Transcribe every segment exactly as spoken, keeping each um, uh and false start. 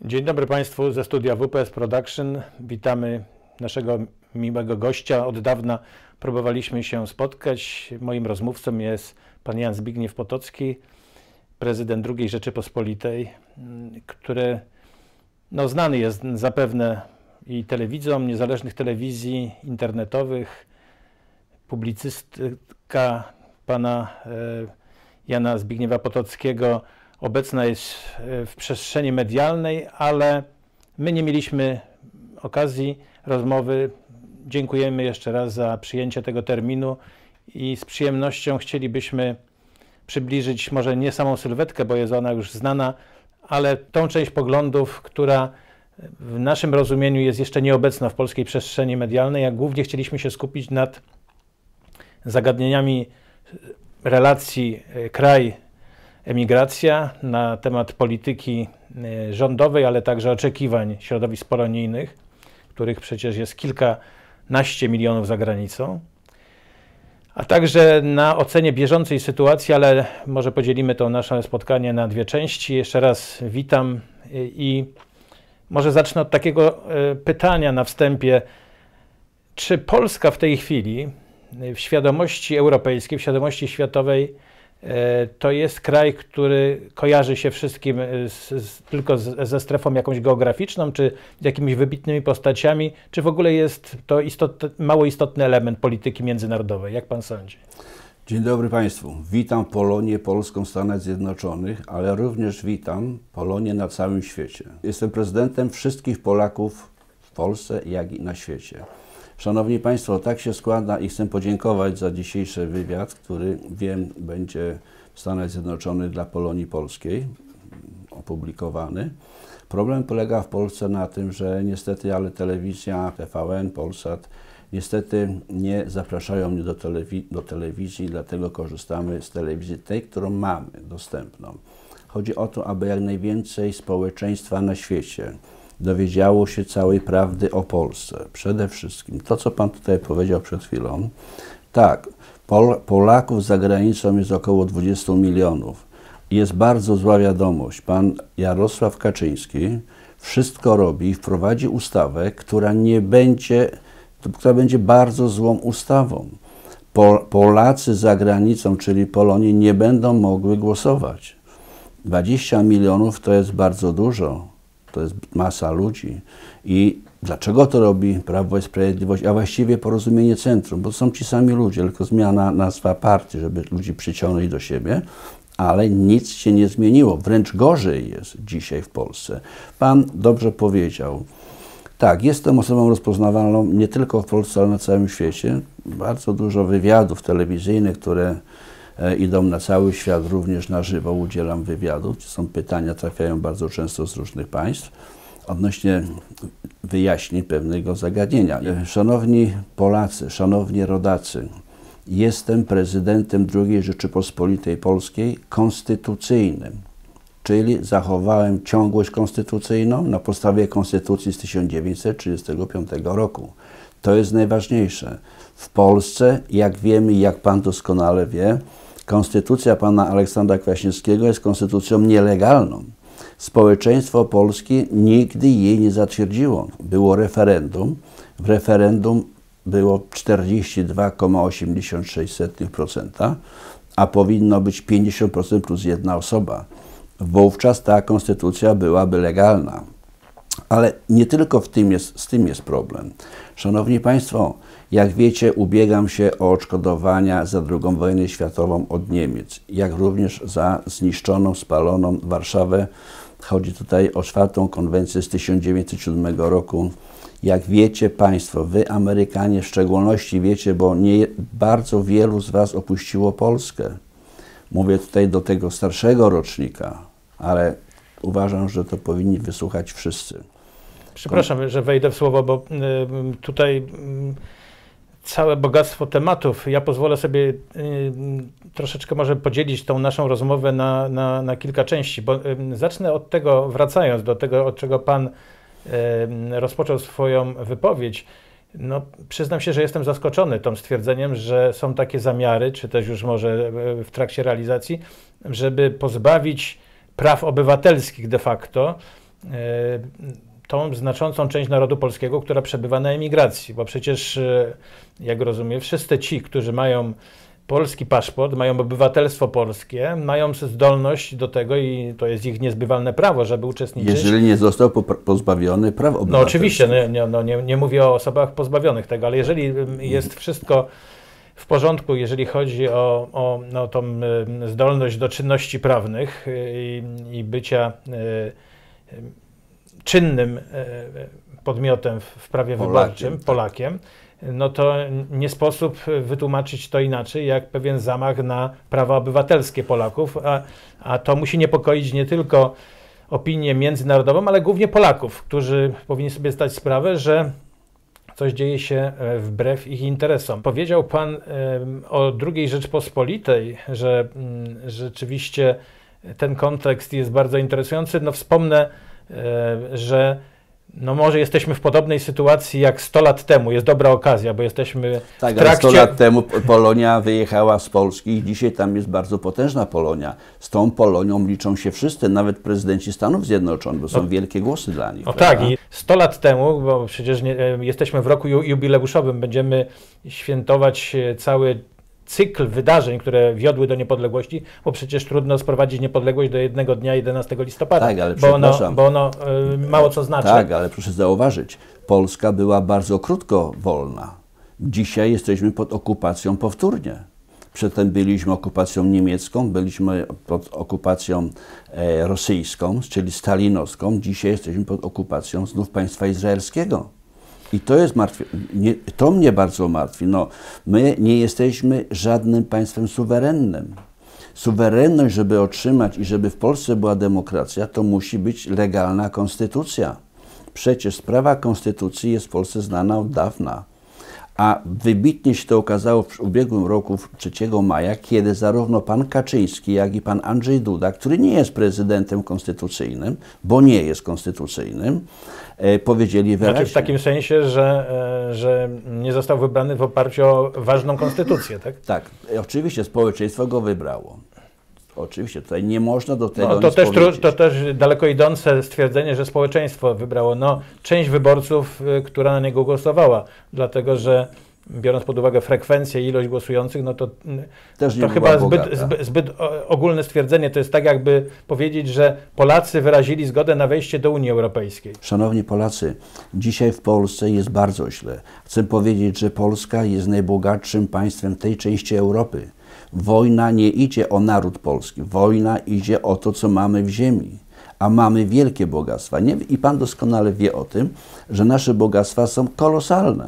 Dzień dobry Państwu ze studia W P S Production. Witamy naszego miłego gościa. Od dawna próbowaliśmy się spotkać. Moim rozmówcą jest pan Jan Zbigniew Potocki, prezydent drugiej Rzeczypospolitej, który no, znany jest zapewne i telewidzom, niezależnych telewizji internetowych. Publicystyka pana e, Jana Zbigniewa Potockiego obecna jest w przestrzeni medialnej, ale my nie mieliśmy okazji rozmowy. Dziękujemy jeszcze raz za przyjęcie tego terminu i z przyjemnością chcielibyśmy przybliżyć może nie samą sylwetkę, bo jest ona już znana, ale tą część poglądów, która w naszym rozumieniu jest jeszcze nieobecna w polskiej przestrzeni medialnej, a głównie chcieliśmy się skupić nad zagadnieniami relacji kraj-emigracja, na temat polityki rządowej, ale także oczekiwań środowisk polonijnych, których przecież jest kilkanaście milionów za granicą, a także na ocenie bieżącej sytuacji, ale może podzielimy to nasze spotkanie na dwie części. Jeszcze raz witam i może zacznę od takiego pytania na wstępie. Czy Polska w tej chwili w świadomości europejskiej, w świadomości światowej to jest kraj, który kojarzy się wszystkim z, z, tylko z, ze strefą jakąś geograficzną, czy z jakimiś wybitnymi postaciami, czy w ogóle jest to istot, mało istotny element polityki międzynarodowej? Jak pan sądzi? Dzień dobry Państwu. Witam Polonię Polską w Stanach Zjednoczonych, ale również witam Polonię na całym świecie. Jestem prezydentem wszystkich Polaków w Polsce, jak i na świecie. Szanowni Państwo, tak się składa i chcę podziękować za dzisiejszy wywiad, który wiem będzie w Stanach Zjednoczonych dla Polonii Polskiej opublikowany. Problem polega w Polsce na tym, że niestety, ale telewizja, T V N, Polsat, niestety nie zapraszają mnie do, telewi do telewizji, dlatego korzystamy z telewizji tej, którą mamy dostępną. Chodzi o to, aby jak najwięcej społeczeństwa na świecie dowiedziało się całej prawdy o Polsce. Przede wszystkim to, co Pan tutaj powiedział przed chwilą. Tak, Pol Polaków za granicą jest około dwudziestu milionów. Jest bardzo zła wiadomość. Pan Jarosław Kaczyński wszystko robi, wprowadzi ustawę, która nie będzie, która będzie bardzo złą ustawą. Pol Polacy za granicą, czyli Polonii, nie będą mogły głosować. dwadzieścia milionów to jest bardzo dużo. To jest masa ludzi. I dlaczego to robi Prawo i Sprawiedliwość, a właściwie Porozumienie Centrum? Bo są ci sami ludzie, tylko zmiana nazwa partii, żeby ludzi przyciągnąć do siebie, ale nic się nie zmieniło. Wręcz gorzej jest dzisiaj w Polsce. Pan dobrze powiedział. Tak, jestem osobą rozpoznawalną nie tylko w Polsce, ale na całym świecie. Bardzo dużo wywiadów telewizyjnych, które idą na cały świat, również na żywo udzielam wywiadów. Są pytania, trafiają bardzo często z różnych państw odnośnie wyjaśnień pewnego zagadnienia. Szanowni Polacy, szanowni rodacy, jestem prezydentem drugiej Rzeczypospolitej Polskiej konstytucyjnym, czyli zachowałem ciągłość konstytucyjną na podstawie Konstytucji z tysiąc dziewięćset trzydziestego piątego roku. To jest najważniejsze. W Polsce, jak wiemy, jak Pan doskonale wie, konstytucja pana Aleksandra Kwaśniewskiego jest konstytucją nielegalną. Społeczeństwo polskie nigdy jej nie zatwierdziło. Było referendum. W referendum było czterdzieści dwa przecinek osiemdziesiąt sześć procent, a powinno być pięćdziesiąt procent plus jedna osoba. Wówczas ta konstytucja byłaby legalna. Ale nie tylko w tym jest, z tym jest problem. Szanowni Państwo, jak wiecie, ubiegam się o odszkodowania za drugą wojnę światową od Niemiec, jak również za zniszczoną, spaloną Warszawę. Chodzi tutaj o czwartą konwencję z tysiąc dziewięćset siódmego roku. Jak wiecie Państwo, Wy Amerykanie w szczególności wiecie, bo nie bardzo wielu z Was opuściło Polskę. Mówię tutaj do tego starszego rocznika, ale uważam, że to powinni wysłuchać wszyscy. Przepraszam, że wejdę w słowo, bo y, tutaj y, całe bogactwo tematów. Ja pozwolę sobie y, troszeczkę może podzielić tą naszą rozmowę na, na, na kilka części, bo y, zacznę od tego, wracając do tego, od czego Pan y, rozpoczął swoją wypowiedź. No, przyznam się, że jestem zaskoczony tym stwierdzeniem, że są takie zamiary, czy też już może w trakcie realizacji, żeby pozbawić praw obywatelskich de facto tą znaczącą część narodu polskiego, która przebywa na emigracji, bo przecież, jak rozumiem, wszyscy ci, którzy mają polski paszport, mają obywatelstwo polskie, mają zdolność do tego i to jest ich niezbywalne prawo, żeby uczestniczyć. Jeżeli nie został pozbawiony praw obywatelskich. No oczywiście, no, nie, no, nie, nie mówię o osobach pozbawionych tego, ale jeżeli jest wszystko w porządku, jeżeli chodzi o, o no, tą zdolność do czynności prawnych i, i bycia y, czynnym y, podmiotem w prawie Polakiem, wyborczym, tak. Polakiem, no to nie sposób wytłumaczyć to inaczej, jak pewien zamach na prawa obywatelskie Polaków, a, a to musi niepokoić nie tylko opinię międzynarodową, ale głównie Polaków, którzy powinni sobie zdać sprawę, że coś dzieje się wbrew ich interesom. Powiedział Pan o drugiej Rzeczpospolitej, że rzeczywiście ten kontekst jest bardzo interesujący. No wspomnę, że no może jesteśmy w podobnej sytuacji jak sto lat temu. Jest dobra okazja, bo jesteśmy tak, w trakcie... ale sto lat temu Polonia wyjechała z Polski i dzisiaj tam jest bardzo potężna Polonia. Z tą Polonią liczą się wszyscy, nawet prezydenci Stanów Zjednoczonych, bo są no, wielkie głosy dla nich. No prawda? tak, i sto lat temu, bo przecież nie, jesteśmy w roku jubileuszowym, będziemy świętować cały cykl wydarzeń, które wiodły do niepodległości, bo przecież trudno sprowadzić niepodległość do jednego dnia, jedenastego listopada, tak, ale bo ono, bo ono y, mało co znaczy. Tak, ale proszę zauważyć, Polska była bardzo krótko wolna. Dzisiaj jesteśmy pod okupacją powtórnie. Przedtem byliśmy okupacją niemiecką, byliśmy pod okupacją e, rosyjską, czyli stalinowską. Dzisiaj jesteśmy pod okupacją znów państwa izraelskiego. I to jest martwi, nie, to mnie bardzo martwi. No, my nie jesteśmy żadnym państwem suwerennym. Suwerenność, żeby otrzymać i żeby w Polsce była demokracja, to musi być legalna konstytucja. Przecież sprawa konstytucji jest w Polsce znana od dawna. A wybitnie się to okazało w ubiegłym roku, trzeciego maja, kiedy zarówno pan Kaczyński, jak i pan Andrzej Duda, który nie jest prezydentem konstytucyjnym, bo nie jest konstytucyjnym, e, powiedzieli wyraźnie. Znaczy w takim sensie, że, e, że nie został wybrany w oparciu o ważną konstytucję, tak? Tak, oczywiście społeczeństwo go wybrało. Oczywiście, tutaj nie można do tego no, to, nic też, powiedzieć. to też daleko idące stwierdzenie, że społeczeństwo wybrało no, część wyborców, która na niego głosowała, dlatego że biorąc pod uwagę frekwencję i ilość głosujących, no to, też to chyba zbyt, zbyt, zbyt ogólne stwierdzenie. To jest tak, jakby powiedzieć, że Polacy wyrazili zgodę na wejście do Unii Europejskiej. Szanowni Polacy, dzisiaj w Polsce jest bardzo źle. Chcę powiedzieć, że Polska jest najbogatszym państwem tej części Europy. Wojna nie idzie o naród polski, wojna idzie o to, co mamy w ziemi, a mamy wielkie bogactwa. Nie, i pan doskonale wie o tym, że nasze bogactwa są kolosalne.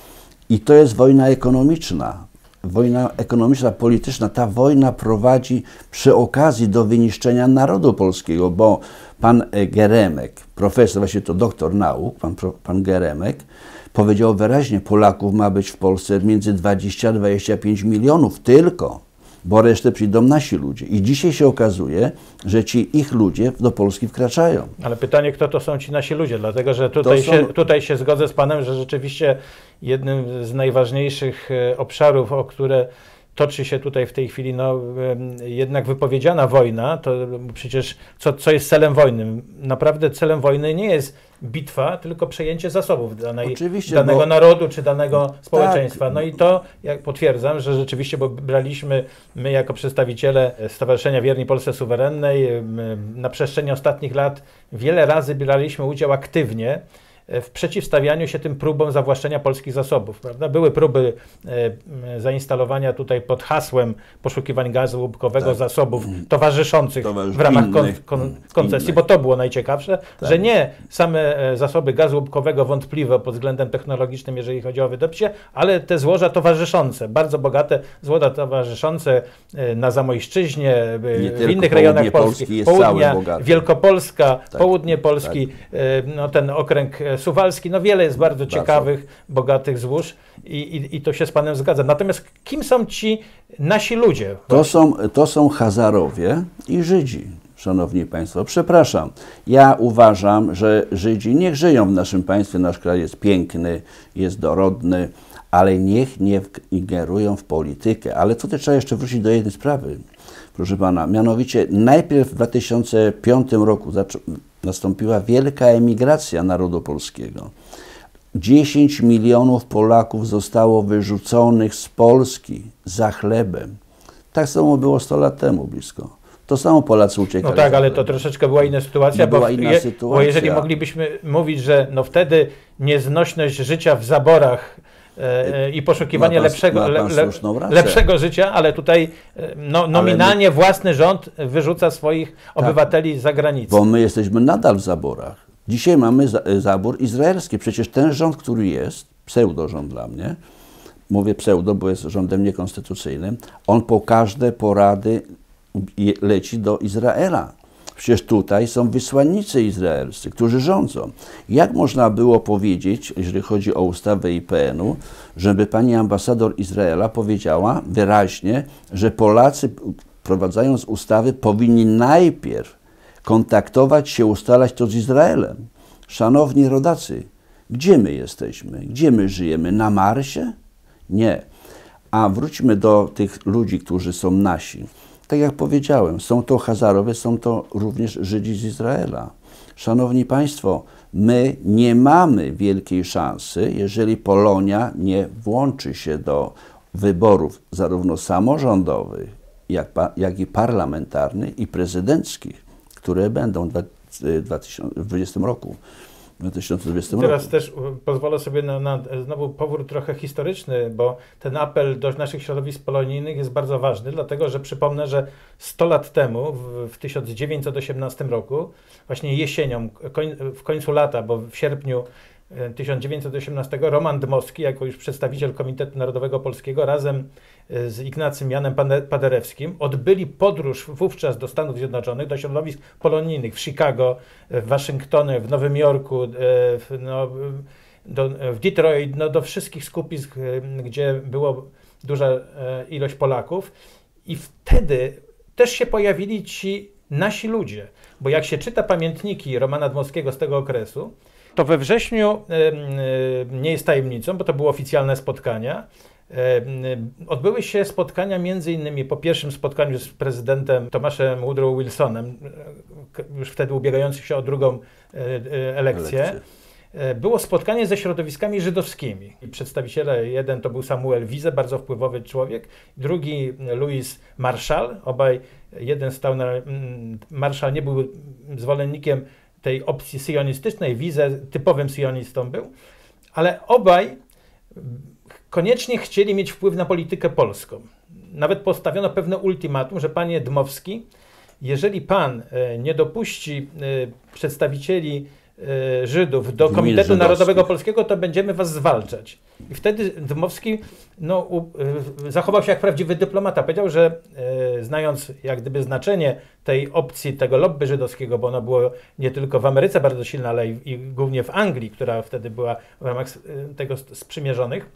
I to jest wojna ekonomiczna. Wojna ekonomiczna, polityczna. Ta wojna prowadzi przy okazji do wyniszczenia narodu polskiego, bo pan Geremek, profesor, właśnie to doktor nauk, pan, pan Geremek, powiedział wyraźnie, Polaków ma być w Polsce między dwadzieścia a dwadzieścia pięć milionów tylko, bo resztę przyjdą nasi ludzie. I dzisiaj się okazuje, że ci ich ludzie do Polski wkraczają. Ale pytanie, kto to są ci nasi ludzie, dlatego że tutaj, są... się, tutaj się zgodzę z panem, że rzeczywiście jednym z najważniejszych obszarów, o które toczy się tutaj w tej chwili no, jednak wypowiedziana wojna, to przecież co, co jest celem wojny? Naprawdę celem wojny nie jest bitwa, tylko przejęcie zasobów danej, danego bo... narodu czy danego społeczeństwa. Tak. No i to, jak potwierdzam, że rzeczywiście, bo braliśmy my jako przedstawiciele Stowarzyszenia Wierni Polsce Suwerennej na przestrzeni ostatnich lat wiele razy braliśmy udział aktywnie w przeciwstawianiu się tym próbom zawłaszczenia polskich zasobów. Prawda? Były próby e, zainstalowania tutaj pod hasłem poszukiwań gazu łupkowego tak. zasobów towarzyszących Towarzysz w ramach kon, kon, koncesji, innych. Bo to było najciekawsze, tak. że nie same zasoby gazu łupkowego wątpliwe pod względem technologicznym, jeżeli chodzi o wydobycie, ale te złoża towarzyszące, bardzo bogate złoża towarzyszące na Zamojszczyźnie, nie w innych rejonach Polski, Polski południa, Wielkopolska, tak. południe Polski, tak. no ten okręg Suwalski, no wiele jest bardzo, bardzo. ciekawych, bogatych złóż i, i, i to się z panem zgadza. Natomiast kim są ci nasi ludzie? To są, to są Hazarowie i Żydzi, szanowni państwo. Przepraszam, ja uważam, że Żydzi niech żyją w naszym państwie, nasz kraj jest piękny, jest dorodny, ale niech nie ingerują w politykę. Ale tutaj trzeba jeszcze wrócić do jednej sprawy, proszę pana. Mianowicie najpierw w dwa tysiące piątym roku nastąpiła wielka emigracja narodu polskiego. dziesięć milionów Polaków zostało wyrzuconych z Polski za chlebem. Tak samo było sto lat temu blisko. To samo Polacy uciekali. No tak, ale to troszeczkę była inna sytuacja, była bo, inna je, sytuacja. bo jeżeli moglibyśmy mówić, że no wtedy nieznośność życia w zaborach e, i poszukiwanie pan, lepszego, le, le, lepszego życia, ale tutaj no, nominalnie my, własny rząd wyrzuca swoich tak, obywateli za granicę. Bo my jesteśmy nadal w zaborach. Dzisiaj mamy za, zabór izraelski. Przecież ten rząd, który jest, pseudorząd dla mnie, mówię pseudo, bo jest rządem niekonstytucyjnym, on po każde porady leci do Izraela. Przecież tutaj są wysłannicy izraelscy, którzy rządzą. Jak można było powiedzieć, jeżeli chodzi o ustawę I P N u, żeby pani ambasador Izraela powiedziała wyraźnie, że Polacy, wprowadzając ustawy, powinni najpierw kontaktować się, ustalać to z Izraelem. Szanowni rodacy, gdzie my jesteśmy? Gdzie my żyjemy? Na Marsie? Nie. A wróćmy do tych ludzi, którzy są nasi. Tak jak powiedziałem, są to Hazarowie, są to również Żydzi z Izraela. Szanowni Państwo, my nie mamy wielkiej szansy, jeżeli Polonia nie włączy się do wyborów zarówno samorządowych, jak, jak i parlamentarnych i prezydenckich, które będą w dwa tysiące dwudziestym roku. W dwa tysiące dwudziestym Teraz roku. też pozwolę sobie na, na znowu powrót trochę historyczny, bo ten apel do naszych środowisk polonijnych jest bardzo ważny, dlatego że przypomnę, że sto lat temu, w, w tysiąc dziewięćset osiemnastym roku, właśnie jesienią, koń, w końcu lata, bo w sierpniu tysiąc dziewięćset osiemnastego Roman Dmowski, jako już przedstawiciel Komitetu Narodowego Polskiego, razem z Ignacym Janem Paderewskim odbyli podróż wówczas do Stanów Zjednoczonych, do środowisk polonijnych w Chicago, w Waszyngtonie, w Nowym Jorku, w, no, do, w Detroit, no, do wszystkich skupisk, gdzie była duża ilość Polaków. I wtedy też się pojawili ci nasi ludzie, bo jak się czyta pamiętniki Romana Dmowskiego z tego okresu, to we wrześniu, nie jest tajemnicą, bo to były oficjalne spotkania, odbyły się spotkania między innymi po pierwszym spotkaniu z prezydentem Tomaszem Woodrow Wilsonem, już wtedy ubiegającym się o drugą elekcję. Elekcje. Było spotkanie ze środowiskami żydowskimi. Przedstawiciele, jeden to był Samuel Wiese, bardzo wpływowy człowiek, drugi Louis Marshall, obaj, jeden stał na, Marshall nie był zwolennikiem tej opcji syjonistycznej, Wiese typowym syjonistą był, ale obaj koniecznie chcieli mieć wpływ na politykę polską. Nawet postawiono pewne ultimatum, że panie Dmowski, jeżeli pan nie dopuści przedstawicieli Żydów do Komitetu Narodowego Polskiego, to będziemy was zwalczać. I wtedy Dmowski no, u, zachował się jak prawdziwy dyplomata. Powiedział, że e, znając jak gdyby znaczenie tej opcji, tego lobby żydowskiego, bo ono było nie tylko w Ameryce bardzo silne, ale i, i głównie w Anglii, która wtedy była w ramach e, tego sprzymierzonych,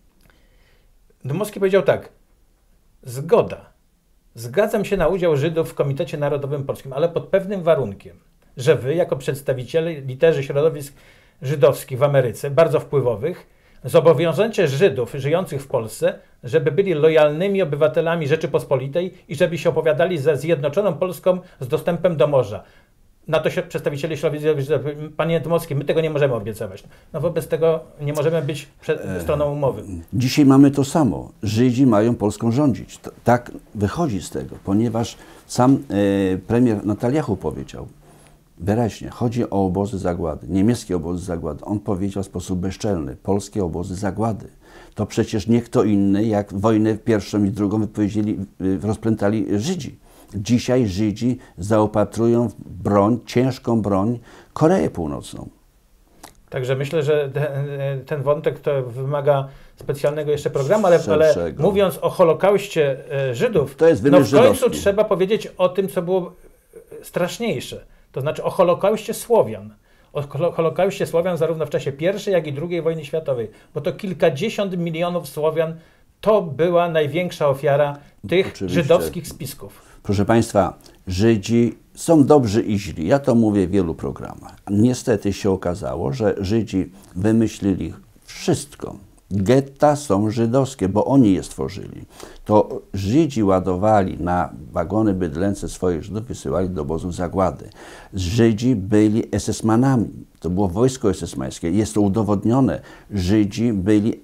Dmowski powiedział tak: zgoda, zgadzam się na udział Żydów w Komitecie Narodowym Polskim, ale pod pewnym warunkiem, że wy, jako przedstawiciele, liderzy środowisk żydowskich w Ameryce, bardzo wpływowych, zobowiążecie Żydów żyjących w Polsce, żeby byli lojalnymi obywatelami Rzeczypospolitej i żeby się opowiadali za zjednoczoną Polską z dostępem do morza. Na to się przedstawiciele środowisk, panie Dmowski, my tego nie możemy obiecywać. No wobec tego nie możemy być przed stroną umowy. Dzisiaj mamy to samo. Żydzi mają Polską rządzić. Tak wychodzi z tego, ponieważ sam e, premier Netanyahu powiedział wyraźnie, chodzi o obozy zagłady, niemieckie obozy zagłady. On powiedział w sposób bezczelny, polskie obozy zagłady. To przecież nie kto inny, jak wojnę pierwszą i drugą wypowiedzieli, rozplętali Żydzi. Dzisiaj Żydzi zaopatrują w broń, ciężką broń, Koreę Północną. Także myślę, że ten, ten wątek to wymaga specjalnego jeszcze programu, ale, ale mówiąc o Holokauście Żydów, to jest no w końcu żydowski. Trzeba powiedzieć o tym, co było straszniejsze. To znaczy o Holokauście Słowian. O Holokauście Słowian zarówno w czasie pierwszej, jak i drugiej wojny światowej. Bo to kilkadziesiąt milionów Słowian to była największa ofiara tych Oczywiście. żydowskich spisków. Proszę Państwa, Żydzi są dobrzy i źli. Ja to mówię w wielu programach. Niestety się okazało, że Żydzi wymyślili wszystko, Getta są żydowskie, bo oni je stworzyli. To Żydzi ładowali na wagony bydlęce swoich Żydów, wysyłali do obozów zagłady. Żydzi byli esesmanami. To było wojsko esesmańskie. Jest to udowodnione. Żydzi byli,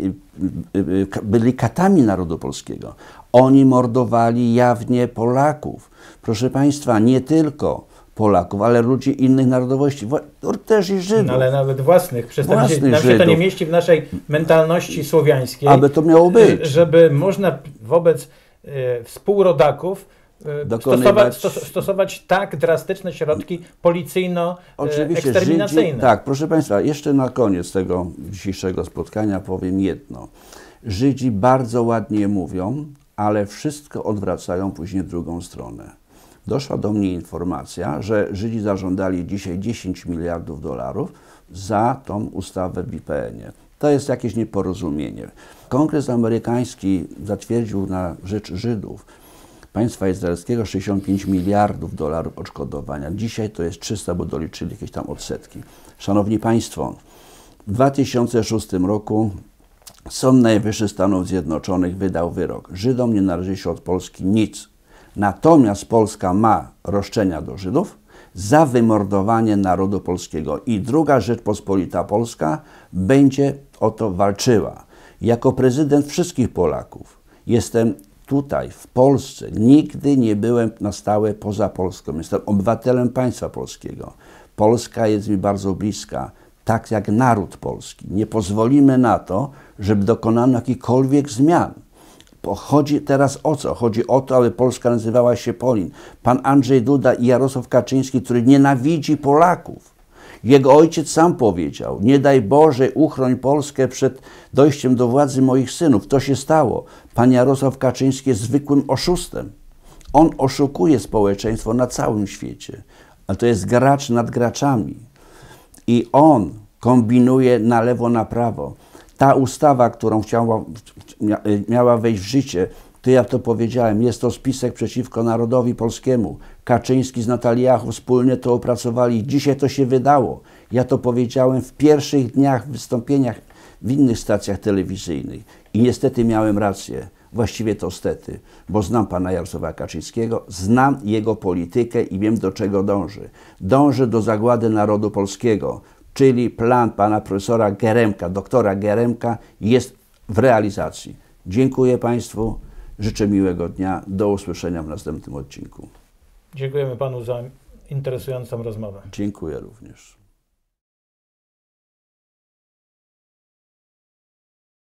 byli katami narodu polskiego. Oni mordowali jawnie Polaków. Proszę Państwa, nie tylko Polaków, ale ludzi innych narodowości, też i Żydów. No, ale nawet własnych. Przedstawicieli. Własnych Nam się to Żydów. nie mieści w naszej mentalności słowiańskiej. Aby to miało być. Żeby można wobec e, współrodaków e, Dokonywać... stosować, stos, stosować tak drastyczne środki policyjno-eksterminacyjne. Żydzi, tak, proszę Państwa, jeszcze na koniec tego dzisiejszego spotkania powiem jedno. Żydzi bardzo ładnie mówią, ale wszystko odwracają później w drugą stronę. Doszła do mnie informacja, że Żydzi zażądali dzisiaj dziesięć miliardów dolarów za tą ustawę w I P N ie. To jest jakieś nieporozumienie. Kongres amerykański zatwierdził na rzecz Żydów państwa izraelskiego sześćdziesiąt pięć miliardów dolarów odszkodowania. Dzisiaj to jest trzysta, bo doliczyli jakieś tam odsetki. Szanowni Państwo, w dwa tysiące szóstym roku Sąd Najwyższy Stanów Zjednoczonych wydał wyrok. Żydom nie należy się od Polski nic. Natomiast Polska ma roszczenia do Żydów za wymordowanie narodu polskiego i druga Rzeczpospolita Polska będzie o to walczyła. Jako prezydent wszystkich Polaków jestem tutaj, w Polsce. Nigdy nie byłem na stałe poza Polską. Jestem obywatelem państwa polskiego. Polska jest mi bardzo bliska, tak jak naród polski. Nie pozwolimy na to, żeby dokonano jakichkolwiek zmian. Chodzi teraz o co? Chodzi o to, aby Polska nazywała się Polin. Pan Andrzej Duda i Jarosław Kaczyński, który nienawidzi Polaków. Jego ojciec sam powiedział, nie daj Boże, uchroń Polskę przed dojściem do władzy moich synów. To się stało. Pan Jarosław Kaczyński jest zwykłym oszustem. On oszukuje społeczeństwo na całym świecie. A to jest gracz nad graczami. I on kombinuje na lewo, na prawo. Ta ustawa, którą chciała, miała wejść w życie, to ja to powiedziałem, jest to spisek przeciwko narodowi polskiemu. Kaczyński z Netaniahu wspólnie to opracowali. Dzisiaj to się wydało. Ja to powiedziałem w pierwszych dniach wystąpieniach w innych stacjach telewizyjnych. I niestety miałem rację. Właściwie to stety, bo znam pana Jarosława Kaczyńskiego, znam jego politykę i wiem, do czego dąży. Dąży do zagłady narodu polskiego. Czyli plan pana profesora Geremka, doktora Geremka jest w realizacji. Dziękuję Państwu, życzę miłego dnia, do usłyszenia w następnym odcinku. Dziękujemy Panu za interesującą rozmowę. Dziękuję również.